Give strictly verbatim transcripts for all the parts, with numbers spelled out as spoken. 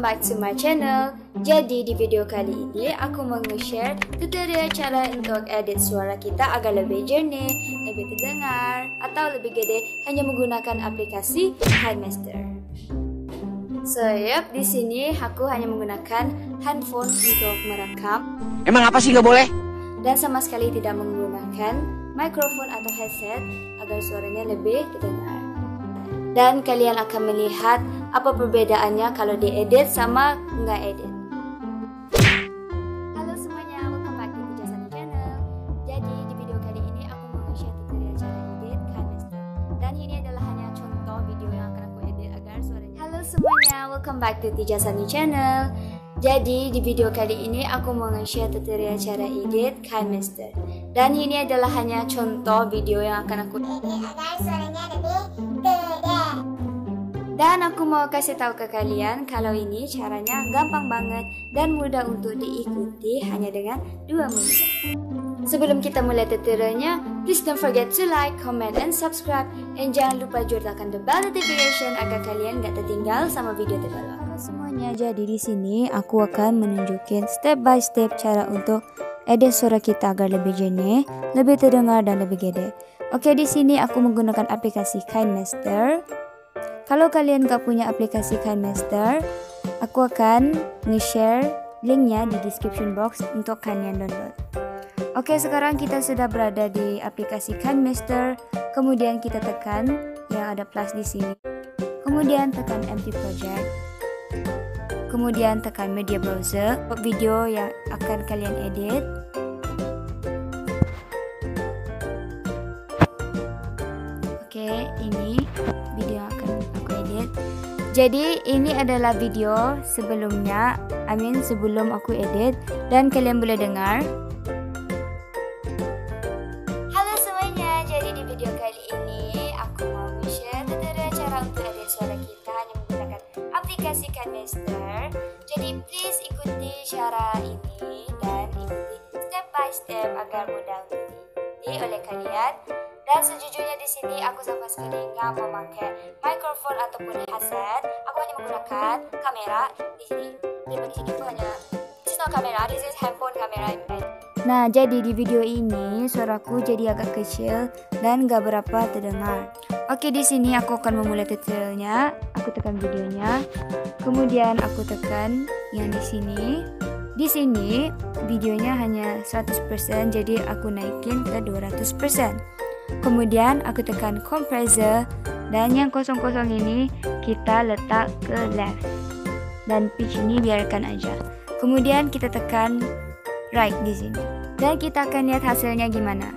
back to my channel. Jadi di video kali ini aku mau nge-share tutorial cara untuk edit suara kita agar lebih jernih, lebih terdengar atau lebih gede hanya menggunakan aplikasi KineMaster. So, yep, di sini aku hanya menggunakan handphone untuk merekam. Emang apa sih nggak boleh? Dan sama sekali tidak menggunakan mikrofon atau headset agar suaranya lebih terdengar. Dan kalian akan melihat apa perbedaannya kalau diedit sama nggak edit. Halo semuanya, welcome back to Tija Sani Channel. Jadi di video kali ini aku mau share tutorial cara edit KineMaster. Dan ini adalah hanya contoh video yang akan aku edit agar suaranya. Halo semuanya, welcome back to Tija Sani Channel. Jadi di video kali ini aku mau nge-share tutorial cara edit KineMaster. Dan ini adalah hanya contoh video yang akan aku edit agar suaranya lebih terdengar. Dan aku mau kasih tahu ke kalian kalau ini caranya gampang banget dan mudah untuk diikuti hanya dengan dua menit. Sebelum kita mulai tutorialnya, please don't forget to like, comment, and subscribe. And jangan lupa juga tekan the bell notification agar kalian gak tertinggal sama video terbaru aku semuanya. Jadi di sini aku akan menunjukin step by step cara untuk edit suara kita agar lebih jernih, lebih terdengar dan lebih gede. Oke, di sini aku menggunakan aplikasi KineMaster. Kalau kalian gak punya aplikasi KineMaster, aku akan nge-share linknya di description box untuk kalian download. Oke, sekarang kita sudah berada di aplikasi KineMaster. Kemudian kita tekan yang ada plus di sini. Kemudian tekan empty project. Kemudian tekan media browser, video yang akan kalian edit. Oke, ini video yang akan aku edit. Jadi ini adalah video sebelumnya, I mean sebelum aku edit, dan kalian boleh dengar. Halo semuanya, jadi di video kali ini aku mau share tutorial cara untuk edit suara kita hanya menggunakan aplikasi KineMaster. Jadi please ikuti cara ini dan ikuti step by step agar mudah untuk diikuti oleh kalian. Dan sejujurnya di sini aku sama sekali nggak memakai mikrofon ataupun headset. Aku hanya menggunakan kamera di sini. Di sini aku hanya this is not kamera, this is handphone kamera. Nah, jadi di video ini suaraku jadi agak kecil dan nggak berapa terdengar. Oke, di sini aku akan memulai tutorialnya. Aku tekan videonya, kemudian aku tekan yang di sini. Di sini videonya hanya seratus persen, jadi aku naikin ke dua ratus persen. Kemudian aku tekan compressor dan yang kosong-kosong ini kita letak ke left. Dan pitch ini biarkan aja. Kemudian kita tekan right di sini. Dan kita akan lihat hasilnya gimana.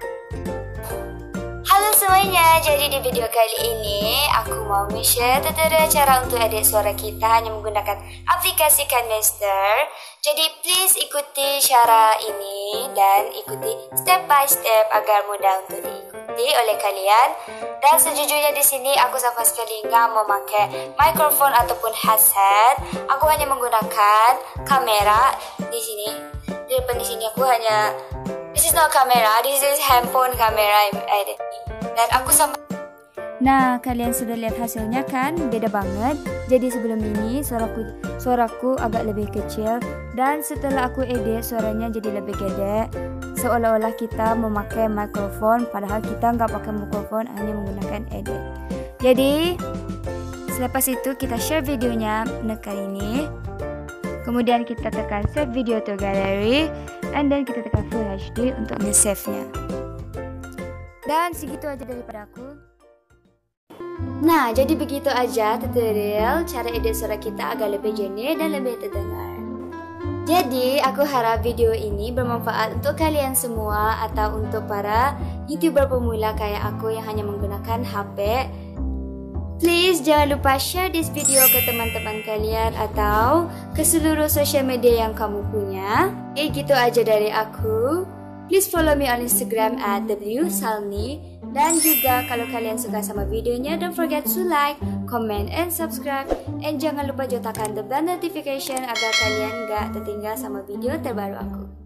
Halo semuanya, jadi di video kali ini aku mau share tutorial cara untuk edit suara kita hanya menggunakan aplikasi KineMaster. Jadi please ikuti cara ini dan ikuti step by step agar mudah untuk diikuti oleh kalian. Dan sejujurnya di sini aku sama sekali nggak memakai mikrofon ataupun headset. Aku hanya menggunakan kamera di sini. Di depan di sini aku hanya this is not camera, this is handphone camera edit. Dan aku sama. Nah, kalian sudah lihat hasilnya kan? Beda banget. Jadi sebelum ini suaraku suaraku agak lebih kecil dan setelah aku edit suaranya jadi lebih gede. Seolah-olah kita memakai mikrofon padahal kita nggak pakai mikrofon, hanya menggunakan edit. Jadi selepas itu kita share videonya menekan ini. Kemudian kita tekan save video to gallery and then kita tekan full H D untuk nge-save-nya. Dan segitu aja daripada aku. Nah, jadi begitu aja tutorial cara edit suara kita agar lebih jernih dan lebih terdengar. Jadi, aku harap video ini bermanfaat untuk kalian semua atau untuk para YouTuber pemula kayak aku yang hanya menggunakan H P. Please jangan lupa share this video ke teman-teman kalian atau ke seluruh social media yang kamu punya. Oke, gitu aja dari aku. Please follow me on Instagram at w salni. Dan juga kalau kalian suka sama videonya, don't forget to like, comment, and subscribe. And jangan lupa juga tekan the bell notification agar kalian gak tertinggal sama video terbaru aku.